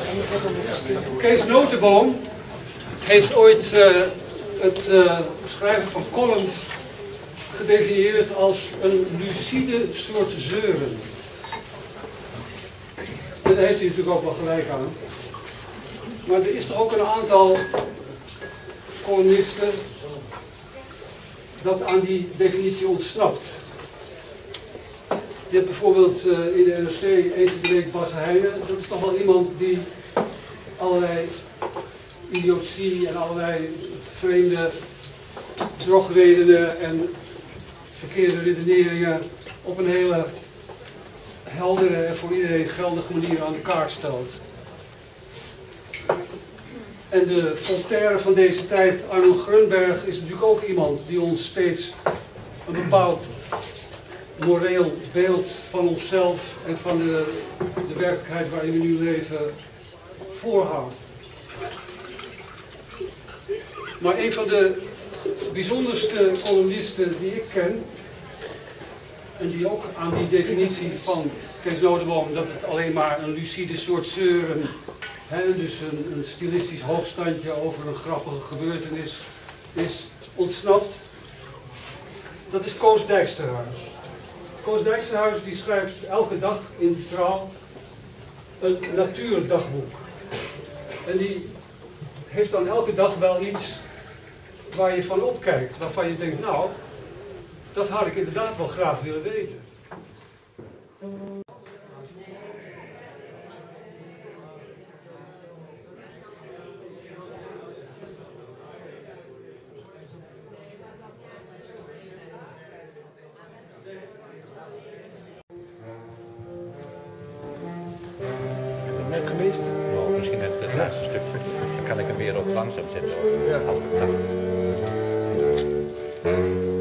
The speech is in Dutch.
Kees Notenboom heeft ooit het schrijven van columns gedefinieerd als een lucide soort zeuren. En daar heeft hij natuurlijk ook wel gelijk aan. Maar er is toch ook een aantal columnisten dat aan die definitie ontsnapt. Je hebt bijvoorbeeld in de NRC eens in de week Bas Heijnen. Dat is toch wel iemand die allerlei idiotie en allerlei vreemde drogredenen en verkeerde redeneringen op een hele heldere en voor iedereen geldige manier aan de kaart stelt. En de Voltaire van deze tijd, Arno Grunberg, is natuurlijk ook iemand die ons steeds een bepaald moreel beeld van onszelf en van de werkelijkheid waarin we nu leven voorhoudt. Maar een van de bijzonderste columnisten die ik ken, en die ook aan die definitie van Kees Notenboom, dat het alleen maar een lucide soort zeuren, dus een stilistisch hoogstandje over een grappige gebeurtenis is ontsnapt, dat is Koos Dijksterhuis. Koos Dijksterhuis die schrijft elke dag in de Trouw een natuurdagboek. En die heeft dan elke dag wel iets waar je van opkijkt, waarvan je denkt, nou, dat had ik inderdaad wel graag willen weten. Net gemist? Nou, misschien net het laatste stuk. Dan kan ik hem weer op langzaam zetten. Ja.